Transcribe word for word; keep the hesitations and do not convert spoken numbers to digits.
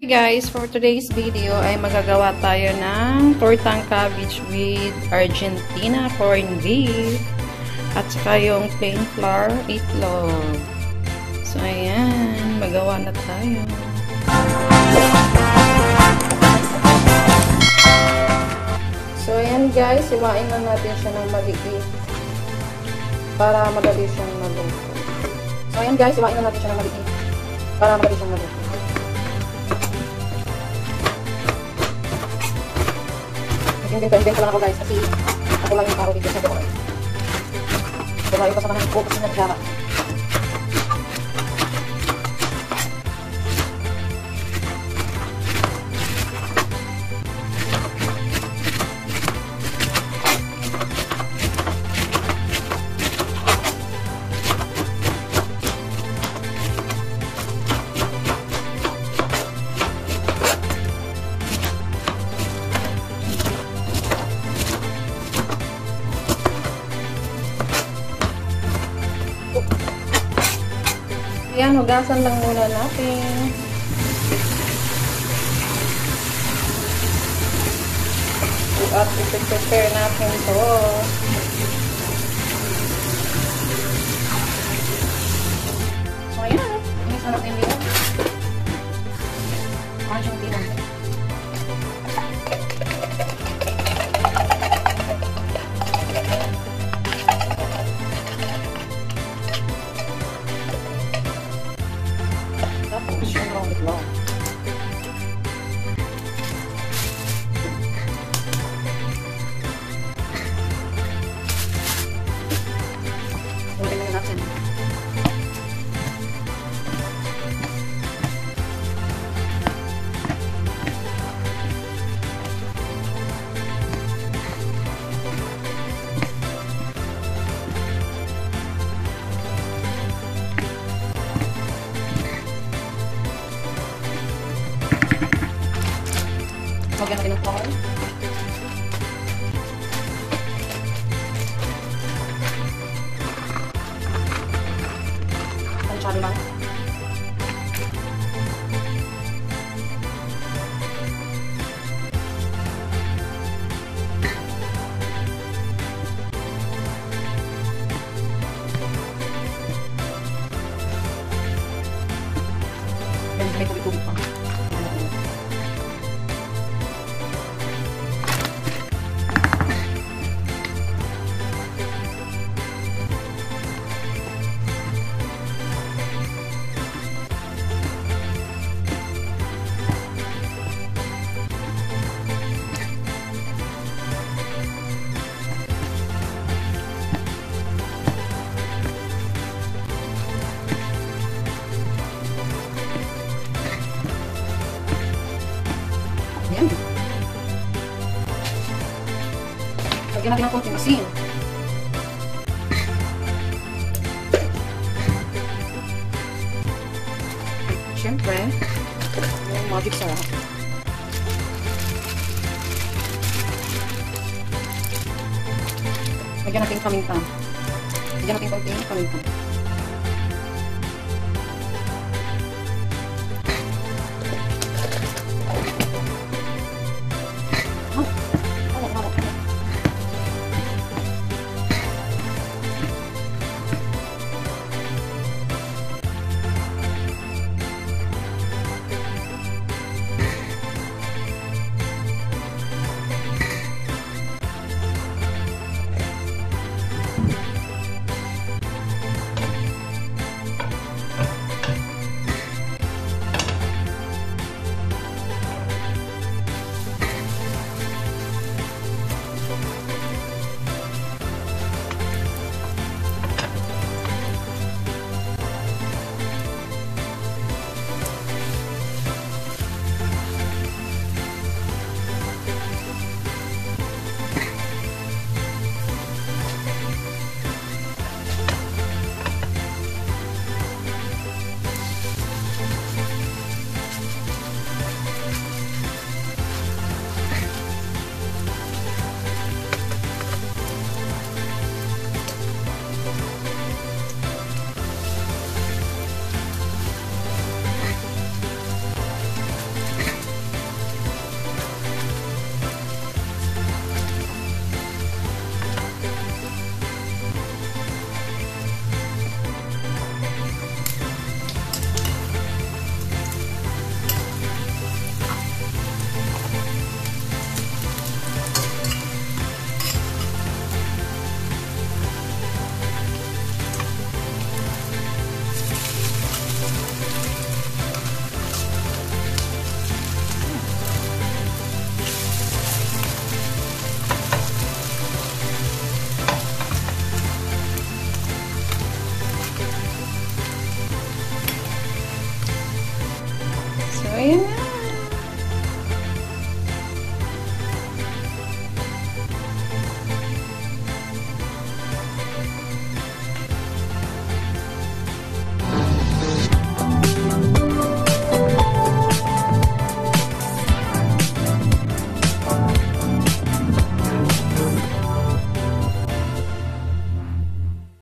Hey guys, for today's video ay magagawa tayo ng tortang cabbage with Argentina corned beef at saka yung plain flour itlog. So ayan, magawa na tayo. So ayan guys, iwain lang natin siya ng maliit para madali siyang maluto. So ayan guys, iwain lang natin siya ng maliit para madali siyang maluto. Invento-invento lang ako guys kasi ako lang yung tao dito sa doon. Kaya yung kasama ng focus na nagsara. Ayan, hugasan lang muna natin. At i-prepare natin ito. So, ayan. Ini sarap din dito. Argentina. Tapos yung long itlog. Ulit na natin. Lagyan natin ng flour. Tansyado lang. May tubig-tubig pa. Ayan. Lagyan natin ng konting asin. Siyempre, yung magic sarap. Lagyan natin paminta. Lagyan natin konting paminta.